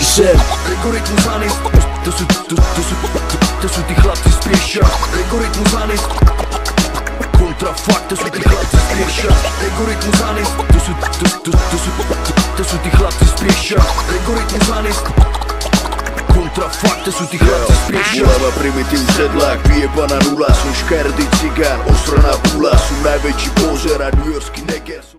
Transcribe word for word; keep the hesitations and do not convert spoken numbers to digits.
sem. Algoritmus Anis, to sú, to, to sú, to, to sú tí chlapci z Prieša. Algoritmus Anis, kontrafakt, to sú tí chlapci z Prieša. Algoritmus Anis, to sú, to, to, to sú, to, to sú tí chlapci z Prieša. Algoritmus Anis, kontrafakt, to sú tí chlapci z Prieša. Ulava primitív sedlák, vyjebaná nula. Som škardý cigán, osraná pula. Som najväčší pozer a newyorský neger.